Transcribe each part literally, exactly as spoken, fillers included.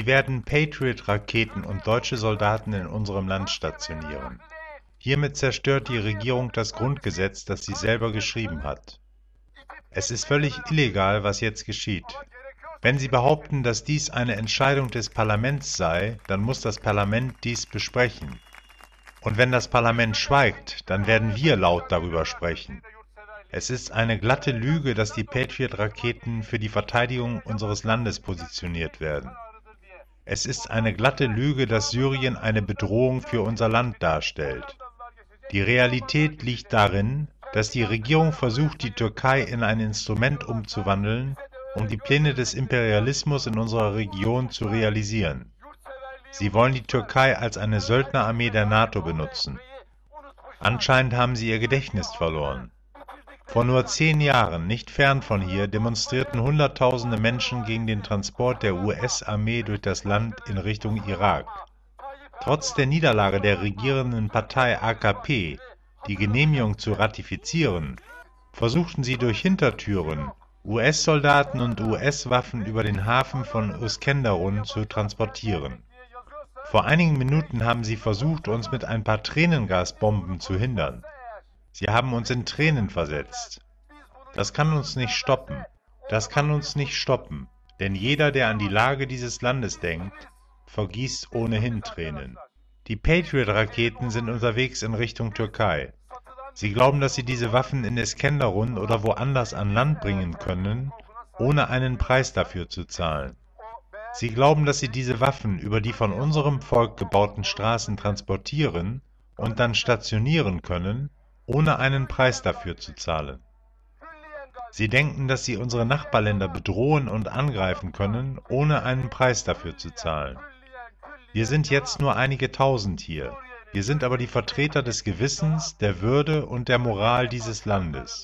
werden Patriot-Raketen und deutsche Soldaten in unserem Land stationieren. Hiermit zerstört die Regierung das Grundgesetz, das sie selber geschrieben hat. Es ist völlig illegal, was jetzt geschieht. Wenn Sie behaupten, dass dies eine Entscheidung des Parlaments sei, dann muss das Parlament dies besprechen. Und wenn das Parlament schweigt, dann werden wir laut darüber sprechen. Es ist eine glatte Lüge, dass die Patriot-Raketen für die Verteidigung unseres Landes positioniert werden. Es ist eine glatte Lüge, dass Syrien eine Bedrohung für unser Land darstellt. Die Realität liegt darin, dass die Regierung versucht, die Türkei in ein Instrument umzuwandeln, um die Pläne des Imperialismus in unserer Region zu realisieren. Sie wollen die Türkei als eine Söldnerarmee der NATO benutzen. Anscheinend haben sie ihr Gedächtnis verloren. Vor nur zehn Jahren, nicht fern von hier, demonstrierten Hunderttausende Menschen gegen den Transport der U S-Armee durch das Land in Richtung Irak. Trotz der Niederlage der regierenden Partei A K P, die Genehmigung zu ratifizieren, versuchten sie durch Hintertüren, U S-Soldaten und U S-Waffen über den Hafen von Uskenderun zu transportieren. Vor einigen Minuten haben sie versucht, uns mit ein paar Tränengasbomben zu hindern. Sie haben uns in Tränen versetzt. Das kann uns nicht stoppen. Das kann uns nicht stoppen, denn jeder, der an die Lage dieses Landes denkt, vergießt ohnehin Tränen. Die Patriot-Raketen sind unterwegs in Richtung Türkei. Sie glauben, dass sie diese Waffen in Iskenderun oder woanders an Land bringen können, ohne einen Preis dafür zu zahlen. Sie glauben, dass sie diese Waffen über die von unserem Volk gebauten Straßen transportieren und dann stationieren können, ohne einen Preis dafür zu zahlen. Sie denken, dass sie unsere Nachbarländer bedrohen und angreifen können, ohne einen Preis dafür zu zahlen. Wir sind jetzt nur einige Tausend hier. Wir sind aber die Vertreter des Gewissens, der Würde und der Moral dieses Landes.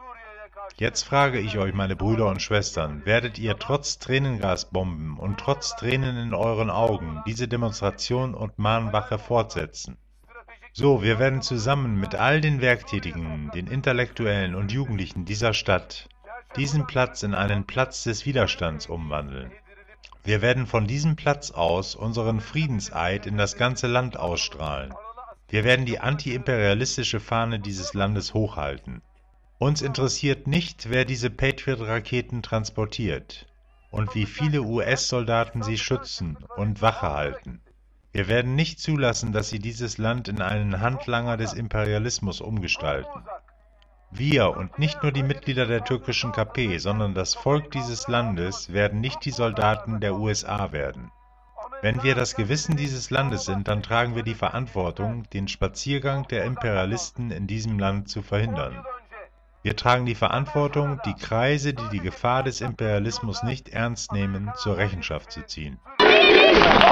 Jetzt frage ich euch, meine Brüder und Schwestern, werdet ihr trotz Tränengasbomben und trotz Tränen in euren Augen diese Demonstration und Mahnwache fortsetzen? So, wir werden zusammen mit all den Werktätigen, den Intellektuellen und Jugendlichen dieser Stadt diesen Platz in einen Platz des Widerstands umwandeln. Wir werden von diesem Platz aus unseren Friedenseid in das ganze Land ausstrahlen. Wir werden die antiimperialistische Fahne dieses Landes hochhalten. Uns interessiert nicht, wer diese Patriot-Raketen transportiert und wie viele U S-Soldaten sie schützen und Wache halten. Wir werden nicht zulassen, dass sie dieses Land in einen Handlanger des Imperialismus umgestalten. Wir und nicht nur die Mitglieder der türkischen K P, sondern das Volk dieses Landes werden nicht die Soldaten der U S A werden. Wenn wir das Gewissen dieses Landes sind, dann tragen wir die Verantwortung, den Spaziergang der Imperialisten in diesem Land zu verhindern. Wir tragen die Verantwortung, die Kreise, die die Gefahr des Imperialismus nicht ernst nehmen, zur Rechenschaft zu ziehen.